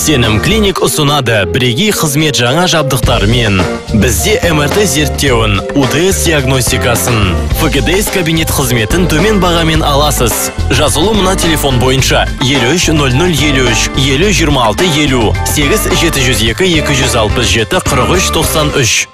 Сенім клиник ұсынады бірегей қызмет жаңа жабдықтармен. Бізде МРТ зерттеуін, УТС диагностикасын, ФГДС кабинет қызметін төмен бағамен аласыз. Жазылу мына телефон бойынша 53 0053 50 26 50 8 702 267 43 93.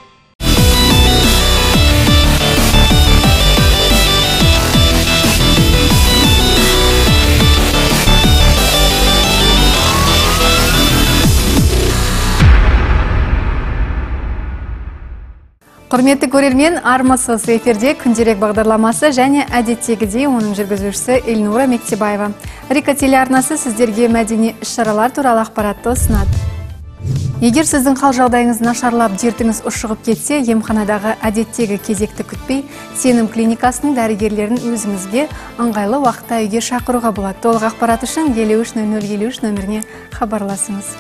Құрметті көрермен, армысыз эфирде күнделік бағдарламасы және әдеттегідей оның жүргізушісі Эльнура Мектебаева. Рика телеарнасы сіздерге мәдени іс-шаралар туралы ақпаратты ұсынады. Егер сіздің хал жағдайыңыз нашарлап, дертіңіз ушығып кетсе, емханадағы әдеттегі кезекті күтпей, Сенім клиникасының дәрігерлерін өзіңізге ыңғайлы уақытта үйге шақыруға болады. Толық ақпарат үшін 530053 нөміріне хабарласыңыз.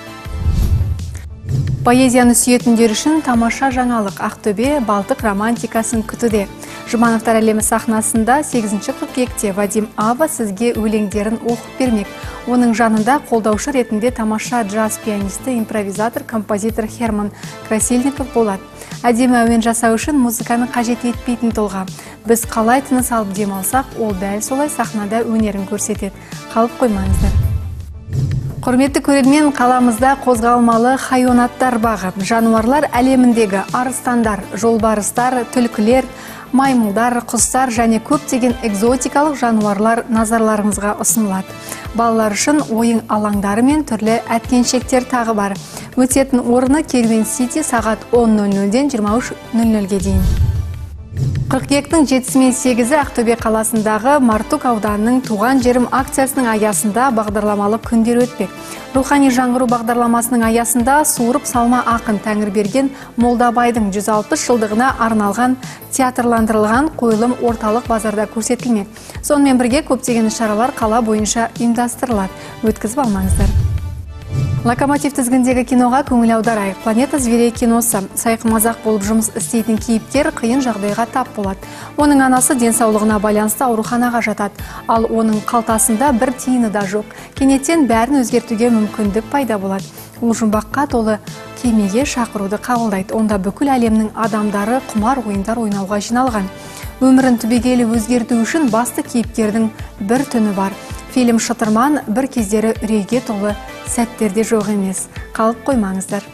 Поэзияны сүйетіндер үшін тамаша жаңалық. Ақтөбе Балтық романтикасын күтуде. Жұмановтар әлемі сахнасында 8-ші қыркүйекте Вадим Ава сізге өлеңдерін оқып бермек. Оның жанында қолдаушы ретінде тамаша джаз пианисті, импровизатор, композитор Херман Красильников болады. Әдемі әуен жасау үшін музыканы қажет етпейтін тұлға. Біз қалай тыныс алып демалсақ, ол дәл солай сахнада өнерін көрсетеді. Қалып қоймаңыздар. Құрметті көрермен, қаламызда қозғалмалы хайуанаттар бағы. Жануарлар әлеміндегі арыстандар, жолбарыстар, түлкілер, маймылдар, құстар және көптеген экзотикалық жануарлар назарларыңызға ұсынылады. Балалар үшін ойын алаңдары мен түрлі әткеншектер тағы бар. Өтетін орны Керуен Сити сағат 10:00-ден 23:00-ге дейін. Қыркүйектің 7 мен 8-і Ақтөбе қаласындағы Мартук ауданының туған жерім акциясының аясында бағдарламалы күндер өтпек. Рухани жаңғыру бағдарламасының аясында суырып салма ақын Тәңірберген Молдабайдың 160 жылдығына арналған театрландырылған қойылым орталық базарда көрсетілмек. Сонымен бірге көптеген шаралар қала бойынша ұйымдастырылады. Өткізіп алмаңыздар. Локомотив тізгіндегі киноға көңіл аударайық. Планета зверей киносы. Сайқымазақ болып жұмыс істейтін кейіпкер қиын жағдайға тап болады. Оның анасы денсаулығына байланысты ауруханаға жатады. Ал оның қалтасында бір тиыны да жоқ. Кенеттен бәрін өзгертуге мүмкіндік пайда болады. Ол жұмбаққа толы кемеге шақыруды қабылдайды. Онда бүкіл әлемнің адамдары құмар ойындар ойнауға жиналған. Өмірін түбегейлі өзгерту үшін басты кейіпкердің бір түні бар. Фильм шытырман, бір кездері үрейге толы сәттерде жоқ емес. Қалып қоймаңыздар.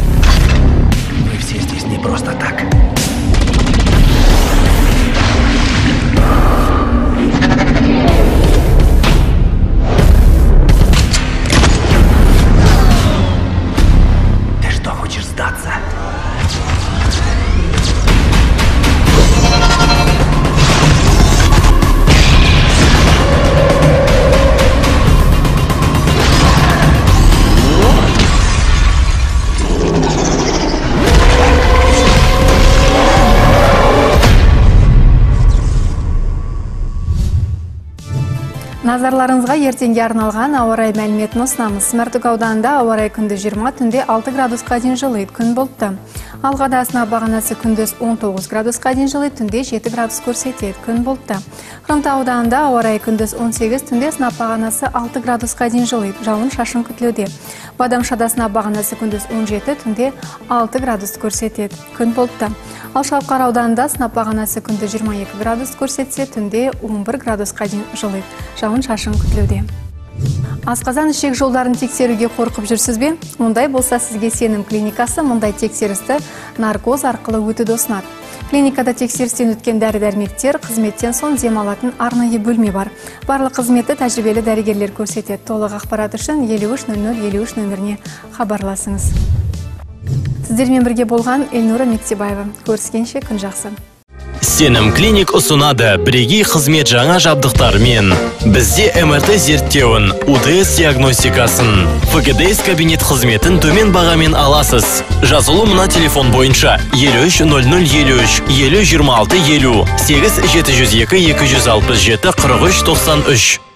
Мы все здесь не просто так. Ты что, хочешь сдаться? Назарларыңызға ертеңге арналған ауа-райы мәліметін ұсынамыз. Мәртөк ауданында ауа-райы күндіз 20, түнде 6 градусқа дейін жылыйды, күн бұлтты. Алғада сынап бағанасы күндіз 19 градусқа дейін жылыйды, түнде 7 градус көрсетеді, күн бұлтты. Хромтау ауданында ауа-райы күндіз 18, түнде сынап бағанасы 6 градусқа дейін жылыйды, жауын шашын күтілуде. Бадамшада сынап бағанасы күндіз 17, түнде 6 градус көрсетеді, күн бұлтты. Ал Шалқар ауданында сынап бағанасы күндіз 22 градус көрсетсе, түнде 11 градусқа дейін жылыйды, жауын шашын күтілуде. Асқазан ішек жолдарын тексеруге қорқып жүрсіз бе? Мұндай болса сізге Сенім клиникасы мұндай тексерісті наркоз арқылы өтуді ұсынады. Клиникада тексерістен өткен дәрі-дәрмектер, қызметтен соң демалатын арнайы бөлме бар. Барлық қызметті тәжірибелі дәрігерлер көрсетеді. Толық ақпарат үшін 530053 нөміріне хабарласыңыз. Сіздермен бірге болған Эльнура Мектебаева. Көріскенше күн жақсы. Сенім клиник ұсынады бірегей қызмет жаңа жабдықтармен. Бізде МРТ зерттеуін, УТС диагностикасын, ФГДС кабинет қызметін төмен бағамен аласыз. Жазылу мына телефон бойынша 53 0053 50 26 50 8 702 267 43 93.